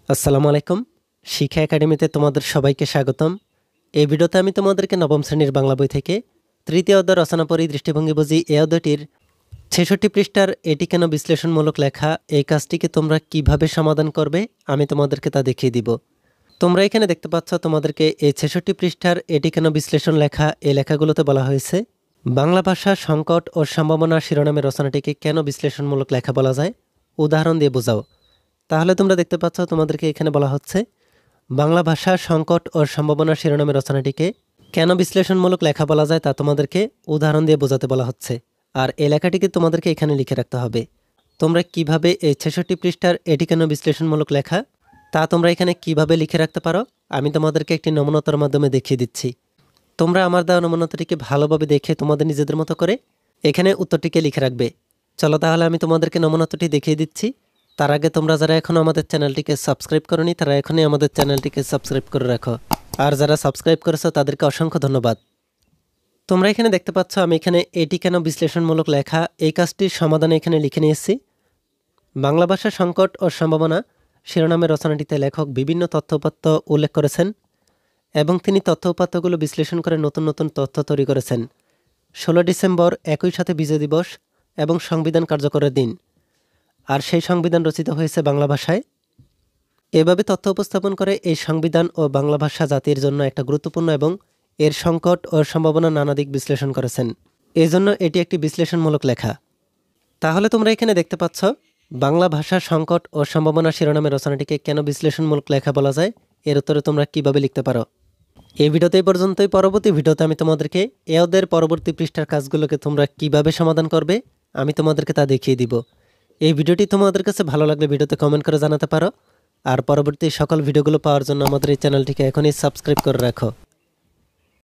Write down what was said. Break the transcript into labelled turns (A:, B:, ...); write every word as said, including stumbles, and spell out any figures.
A: আসসালামু আলাইকুম। শিক্ষা একাডেমিতে তোমাদের সবাইকে স্বাগতম। এই ভিডিওতে আমি তোমাদেরকে নবম শ্রেণীর বাংলা বই থেকে তৃতীয় অধ্যায় রচনা পড়ি দৃষ্টিভঙ্গি বুঝি এই অধ্যায়টির ছেষট্টি পৃষ্ঠার এটি কেন বিশ্লেষণমূলক লেখা, এই কাজটিকে তোমরা কিভাবে সমাধান করবে আমি তোমাদেরকে তা দেখিয়ে দিব। তোমরা এখানে দেখতে পাচ্ছ তোমাদেরকে এই ছেষট্টি পৃষ্ঠার এটি কেন বিশ্লেষণ লেখা, এই লেখাগুলোতে বলা হয়েছে বাংলা ভাষা সংকট ও সম্ভাবনা শিরোনামের রচনাটিকে কেন বিশ্লেষণমূলক লেখা বলা যায়, উদাহরণ দিয়ে বোঝাও। তাহলে তোমরা দেখতে পাচ্ছ তোমাদেরকে এখানে বলা হচ্ছে বাংলা ভাষা সংকট ও সম্ভাবনা শিরোনামের রচনাটিকে কেন বিশ্লেষণমূলক লেখা বলা যায় তা তোমাদেরকে উদাহরণ দিয়ে বোঝাতে বলা হচ্ছে। আর এই লেখাটিকে তোমাদেরকে এখানে লিখে রাখতে হবে। তোমরা কিভাবে এই ছেষট্টি পৃষ্ঠার এটি কেন বিশ্লেষণমূলক লেখা তা তোমরা এখানে কিভাবে লিখে রাখতে পারো আমি তোমাদেরকে একটি নমুনাতার মাধ্যমে দেখিয়ে দিচ্ছি। তোমরা আমার দেওয়া নমুনাটিকে ভালোভাবে দেখে তোমাদের নিজেদের মতো করে এখানে উত্তরটিকে লিখে রাখবে। চলো তাহলে আমি তোমাদেরকে নমুনাটি দেখিয়ে দিচ্ছি। তার আগে তোমরা যারা এখনও আমাদের চ্যানেলটিকে সাবস্ক্রাইব করোনি তারা এখনই আমাদের চ্যানেলটিকে সাবস্ক্রাইব করে রাখো, আর যারা সাবস্ক্রাইব করেছো তাদেরকে অসংখ্য ধন্যবাদ। তোমরা এখানে দেখতে পাচ্ছ আমি এখানে এটি কেন বিশ্লেষণমূলক লেখা এই কাজটির সমাধানে এখানে লিখে নিয়েছি। বাংলা ভাষা সংকট ও সম্ভাবনা শিরোনামের রচনাটিতে লেখক বিভিন্ন তথ্যউপাত্ত উল্লেখ করেছেন এবং তিনি তথ্যউপাত্তগুলো বিশ্লেষণ করে নতুন নতুন তথ্য তৈরি করেছেন। ষোলো ডিসেম্বর একই সাথে বিজয় দিবস এবং সংবিধান কার্যকরের দিন, আর সেই সংবিধান রচিত হয়েছে বাংলা ভাষায়। এভাবে তথ্য উপস্থাপন করে এই সংবিধান ও বাংলা ভাষা জাতির জন্য একটা গুরুত্বপূর্ণ এবং এর সংকট ও সম্ভাবনা নানা দিক বিশ্লেষণ করেছেন। এজন্য এটি একটি বিশ্লেষণমূলক লেখা। তাহলে তোমরা এখানে দেখতে পাচ্ছ বাংলা ভাষা সংকট ও সম্ভাবনা শিরোনামের রচনাটিকে কেন বিশ্লেষণমূলক লেখা বলা যায়, এর উত্তরে তোমরা কিভাবে লিখতে পারো। এই ভিডিওতে এই পর্যন্তই। পরবর্তী ভিডিওতে আমি তোমাদেরকে এ অধ্যায়ের পরবর্তী পৃষ্ঠার কাজগুলোকে তোমরা কিভাবে সমাধান করবে আমি তোমাদেরকে তা দেখিয়ে দিব। এই ভিডিওটি তোমাদের কাছে ভালো লাগলে ভিডিওতে কমেন্ট করে জানাতে পারো, আর পরবর্তী সকল ভিডিওগুলো পাওয়ার জন্য আমাদের এই চ্যানেলটিকে এখনই সাবস্ক্রাইব করে রাখো।